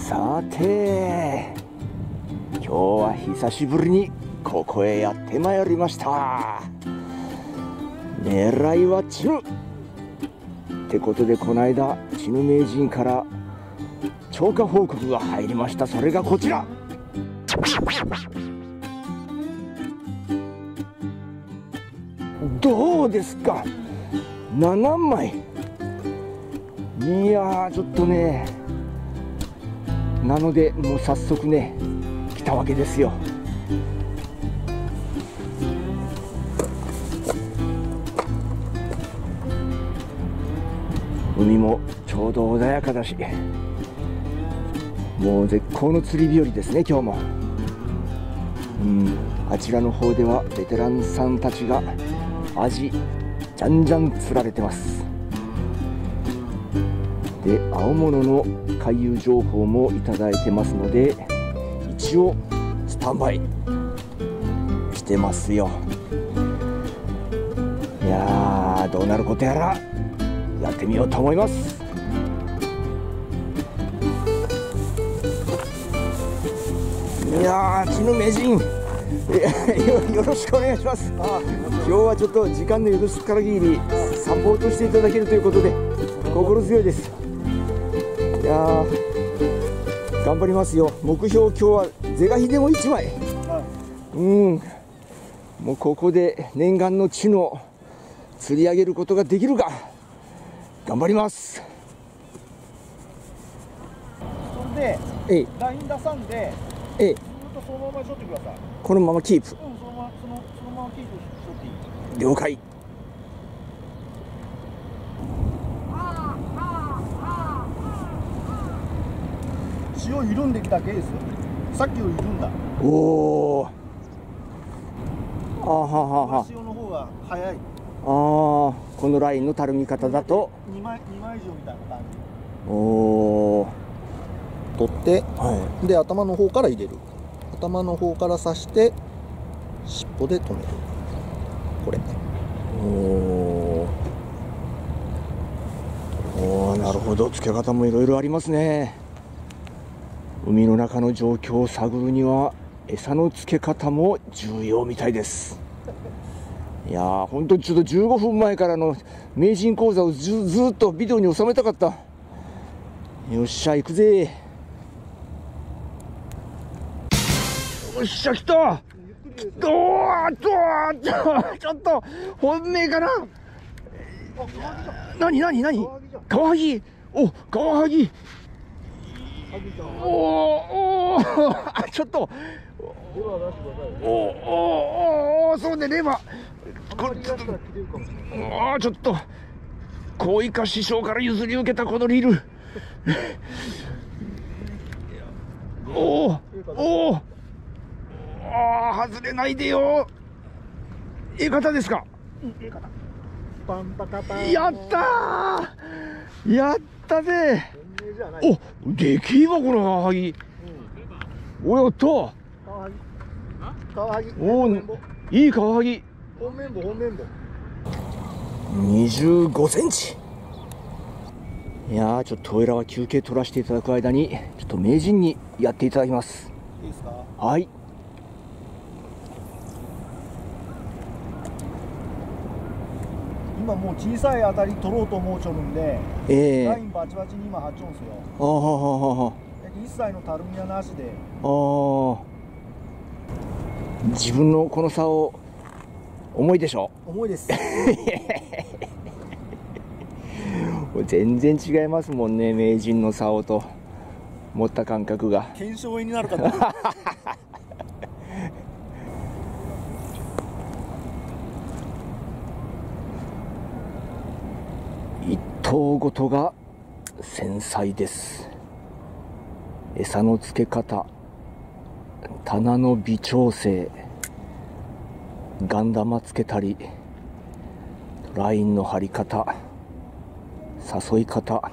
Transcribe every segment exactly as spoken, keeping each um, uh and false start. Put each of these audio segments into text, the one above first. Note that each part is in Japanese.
さて今日は久しぶりにここへやってまいりました。狙いはチヌってことで、この間チヌ名人から超過報告が入りました。それがこちら。どうですか、ななまい。いやーちょっとね、なのでもう早速ね来たわけですよ。海もちょうど穏やかだし、もう絶好の釣り日和ですね今日も。うん、あちらの方ではベテランさんたちがアジじゃんじゃん釣られてます。で、青物の回遊情報もいただいてますので、一応スタンバイしてますよ。いやーどうなることやらやってみようと思います。いやーチヌ名人よろしくお願いします。今日はちょっと時間の許す限りサポートしていただけるということで心強いです。いやー頑張りますよ。目標今日は是が非でもいちまい、うん、もうここで念願のチヌを釣り上げることができるか頑張ります。 それでえいライン出さんで、 えい、 ずっとそのまましとってください。 このままキープ。 うん、そのままそのそのままキープしとっていい。 了解。 潮緩んできたケース、さっきより緩んだ。 おお。あははは。 潮の方が早い。 ああ、このラインのたるみ方だとにまいにまい以上みたいな感じ。 おお。 取って、 はで頭の方から入れる。頭の方から刺して尻尾で止める。これ。 おお。おお、なるほど。付け方もいろいろありますね。海の中の状況を探るには餌の付け方も重要みたいです。いやー本当にちょっとじゅうごふんまえからの名人講座をずずっとビデオに収めたかった。よっしゃ行くぜ。よっしゃ来た。おーっとちょっと本命かな。何何何カワハギ。おカワハギ。おーおーあちょっとおーおーおーそうね、レバーこれちょっとあちょっとコイカ師匠から譲り受けたこのリールおーおーあー外れないでよ。ええ方ですか。 ええ方。パンパカパン。 やったーやったぜ。 本命じゃない。 おでけえわこのカワハギ。おやった。 カワハギ。カワハギ。 おーいいカワハギ。 本面棒本面棒。 にじゅうごセンチ。いやーちょっとおいらは休憩取らせていただく間にちょっと名人にやっていただきます。 いいですか。 はい。 今もう小さい当たり取ろうと思うちょるんで、 ええー、 ラインバチバチに今張っちょんすよ。 あーはははは。 一切のたるみはなしで。 ああ。自分のこの差を重いでしょ。 重いです。 全然違いますもんね、名人の竿と持った感覚が。 検証になるかと。 一頭ごとが繊細です。餌の付け方、棚の微調整、ガン玉つけたり、ラインの張り方、誘い方、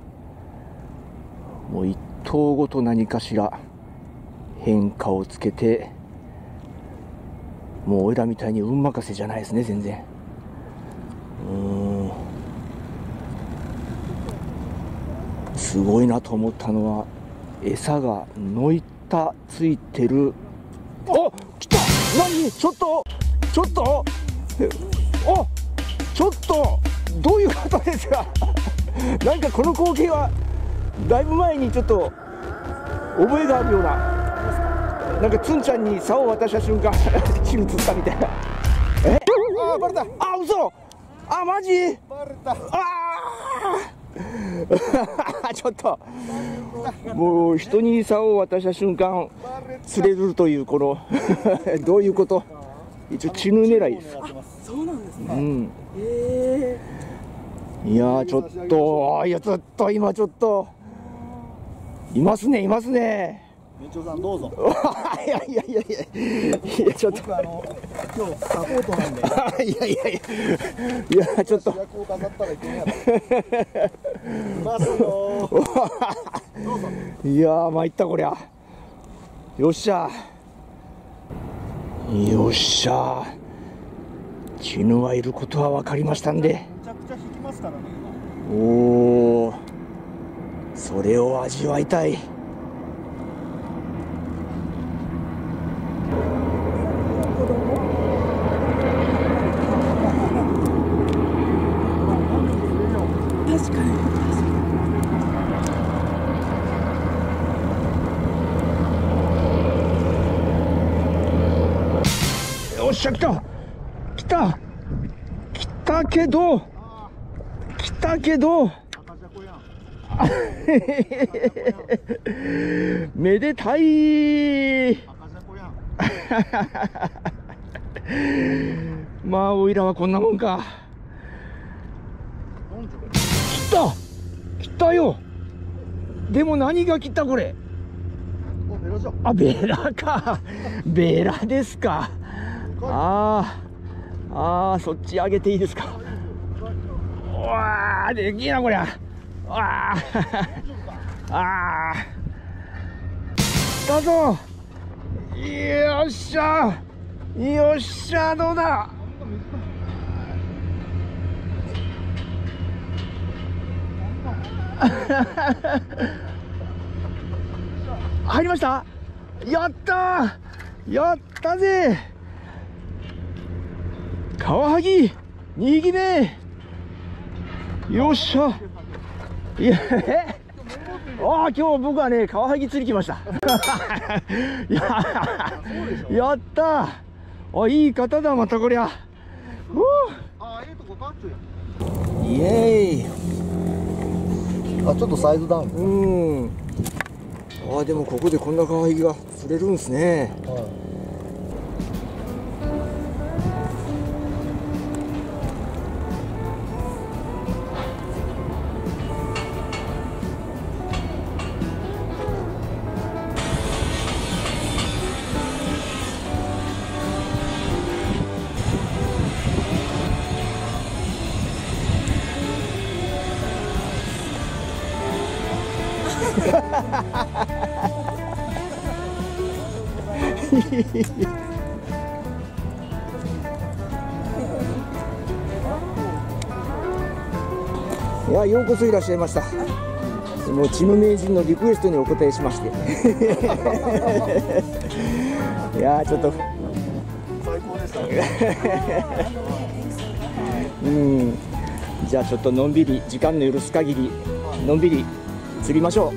もう一頭ごと何かしら変化をつけて、もうおいらみたいに運任せじゃないですね全然。うーんすごいなと思ったのは餌がのいたついてる。お、来た。何、ちょっとちょっとえおちょっとどういうことですかなんかこの光景はだいぶ前にちょっと覚えがあるような、なんかつんちゃんに竿を渡した瞬間チル釣ったみたいな。えあーバレた。 あ、嘘。あ、マジ。 バレた。 ああちょっともう人に竿を渡した瞬間釣れるというこのどういうこと。一応チヌ狙いです。 そうなんですね。 うん、 えいやーちょっと、いやちょっと今ちょっといますねいますね。 園長さんどうぞ。 いやいやいやいやいやちょっと僕あの今日サポートなんで。 いやいやいやいやちょっと主役を飾ったらいけないやろ。いますよ。どうぞ。 いやー参ったこりゃ。よっしゃよっしゃ、チヌはいることは分かりましたんで。 めちゃくちゃ引きますからね今。 おお、それを味わいたい。 確かに。 よっしゃ来た来た来たけど来たけど赤じゃこやん。 めでたい。 赤じゃこやん。 まあおいらはこんなもんか。来た来たよ。でも何が来たこれ。 おベラじゃん。 あ、ベラかベラですか。あーあー、そっち上げていいですか。うわーできいなこりゃ。わーあー来たぞ。よっしゃよっしゃ、どうだ。入りました。やったーやったぜ。カワハギにぎめ。よっしゃ。いやえああ、今日僕はねカワハギ釣り来ましたや, やったー。あ、いい方だまたこりゃ。 あええとこかっちゅうや。 イエーイ。 あ、ちょっとサイズダウン。 うん。ああ、でもここでこんなカワハギが釣れるんですね。 はい。 いや、ようこそいらっしゃいました。もうチヌ名人のリクエストにお答えしましていやちょっと最高でしたね。 うんじゃあちょっとのんびり時間の許す限りのんびり釣りましょう。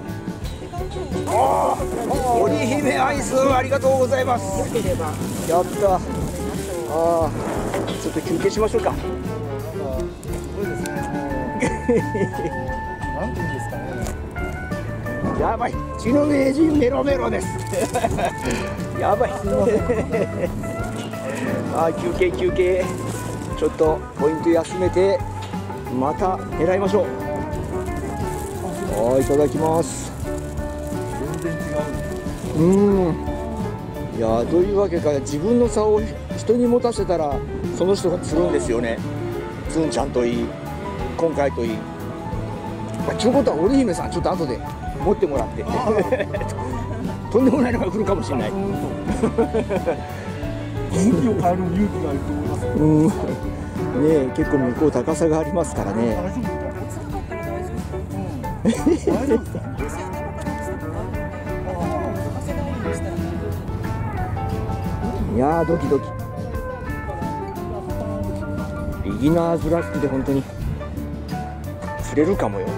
織姫アイスありがとうございます。やった。ああ、ちょっと休憩しましょうか。 すごいですね。なんていうんですかね。 やばい、チヌ名人メロメロですやばいあー、休憩休憩。ちょっとポイント休めてまた狙いましょう。はい、いただきます。 全然違う。 うん、いやー、どういうわけか自分の竿を人に持たせたらその人が釣るんですよね。つんちゃんといい今回といい。ちゅうことは織姫さんちょっと後で持ってもらってとんでもないのが来るかもしれない。 向きを変える勇気がいると思います。 うんねえ、結構向こう高さがありますからね。 大丈夫みたいな。大丈夫ですか。 いやードキドキ。ビギナーズラックで本当に釣れるかもよ。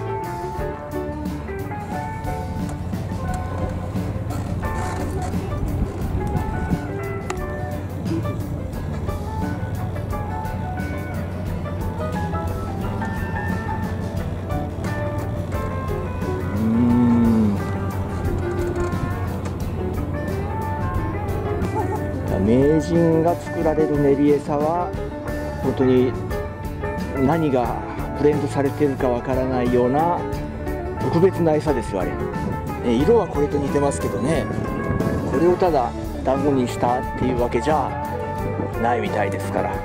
名人が作られる練り餌は本当に何がブレンドされているかわからないような特別な餌ですよあれ。色はこれと似てますけどね、これをただ団子にしたっていうわけじゃないみたいですから、う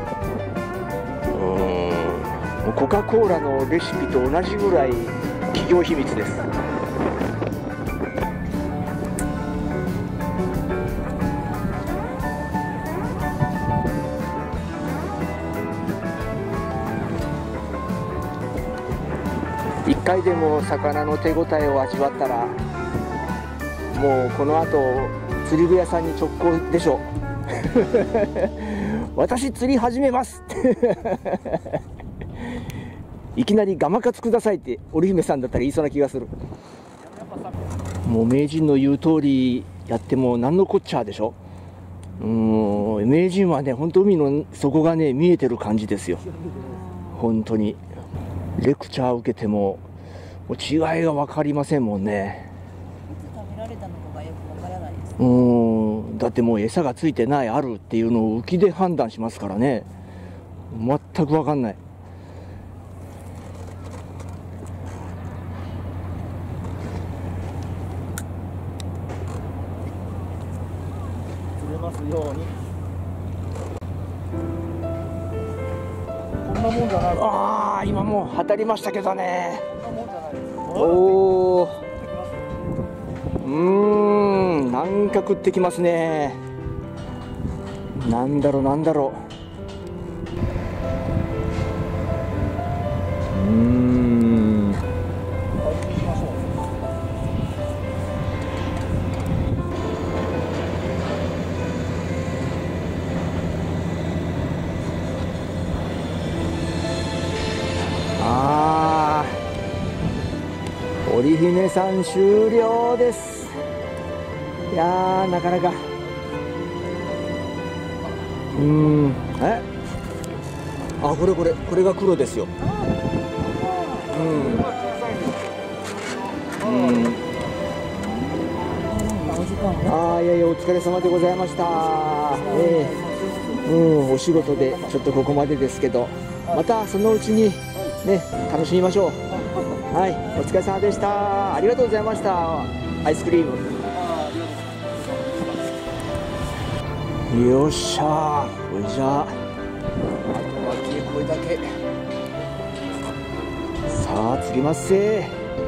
ーんコカ・コーラのレシピと同じぐらい企業秘密です。一回でも魚の手応えを味わったらもうこの後釣り具屋さんに直行でしょう私釣り始めますいきなりガマカツくださいって織姫さんだったら言いそうな気がする。もう名人の言う通りやっても何のこっちゃでしょ。うーん名人はね本当海の底がね見えてる感じですよ。本当にレクチャーを受けても違いが分かりませんもんね。 食べられたのかがよくわからないです。 うーんだってもう餌がついてないあるっていうのを浮きで判断しますからね。全く分かんない。 釣れますように。こんなもんじゃない。 ああ今もう当たりましたけどね。 こんなもんじゃないです。 おおうーんなんか食ってきますね。なんだろうなんだろう。うーんあー織姫さん終了です。いやーなかなかうーんえあこれこれこれが黒ですよ。うんうんあーいやいやお疲れ様でございました。ええうんお仕事でちょっとここまでですけどまたそのうちにね楽しみましょう。はいお疲れ様でした。ありがとうございました。アイスクリームよっしゃー。これじゃああとはこれだけさあ釣りますせ。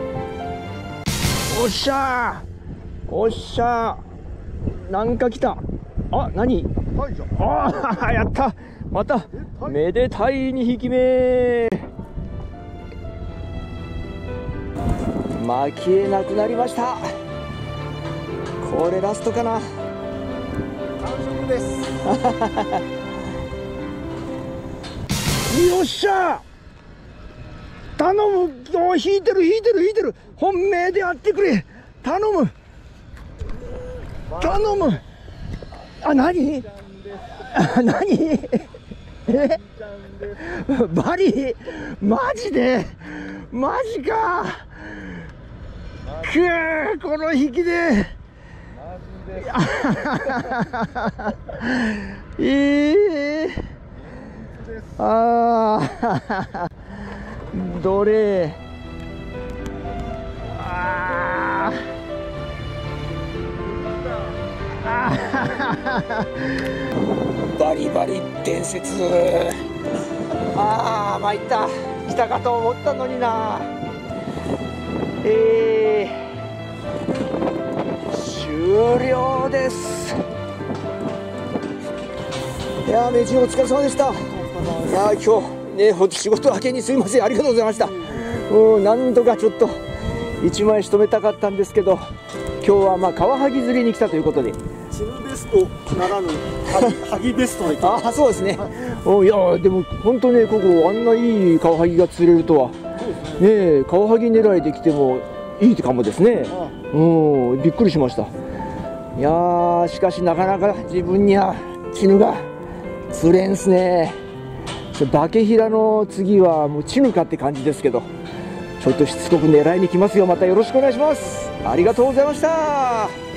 おっしゃーおっしゃーなんか来た。あ何ああやったまためでたいにひきめ巻きえなくなりました。これラストかな。 ですよっしゃ頼む。お引いてる引いてる引いてる。本命でやってくれ頼む頼む。あ何あ何えバリマジでマジかくーこの引きでええああどれああバリバリ伝説。ああ参った来たかと思ったのにな。ええ終了です。いやー名人お疲れ様でした。いやー今日ねほんと仕事明けにすいませんありがとうございました。うん何度かちょっといちまい仕留めたかったんですけど今日はまあカワハギ釣りに来たということで。 チヌベベストならぬハギベストでああ、そうですね。おいやでも本当ね、ここあんないいカワハギが釣れるとは。ねえ、カワハギ狙いで来てもいいかもですね。うん、びっくりしました。いやー、しかしなかなか自分にはチヌが釣れんすね。バケヒラの次はもうチヌかって感じですけど、ちょっとしつこく狙いに来ますよ。またよろしくお願いします。ありがとうございました。